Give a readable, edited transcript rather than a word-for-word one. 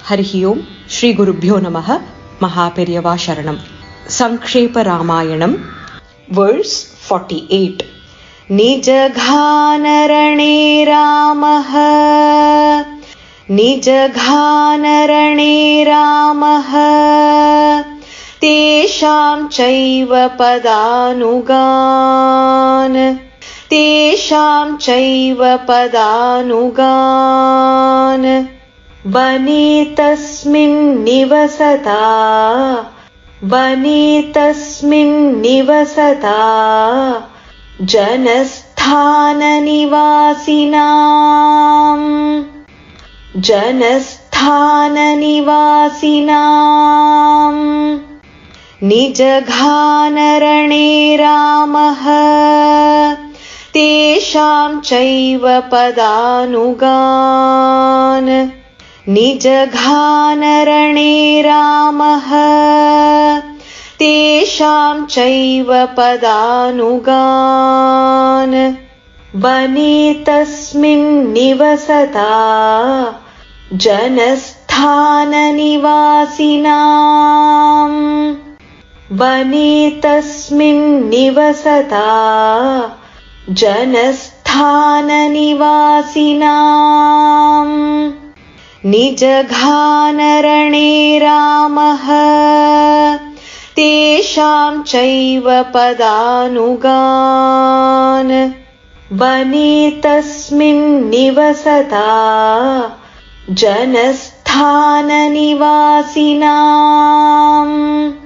हरिः ओं श्रीगुरुभ्यो नमः महापेरियवा शरणं संक्षेप रामायणं वर्स 48 निजघानरणे रामः निजघानरणे रामः तेषां चैव पदानुगान् वने तस्मिन् निवसता जनस्थाननिवासिनां निजघानरणे रामः तेषां चैव पदानुगान् निजघानरणे रामः तेषां चैव पदानुगान् वने तस्मिन् निवसता जनस्थाननिवासिनां वने तस्मिन् निवसता जनस्थाननिवासिनां निजघानरणे रामः तेषां चैव पदानुगान् वने तस्मिन् निवसता जनस्थाननिवासिनाम्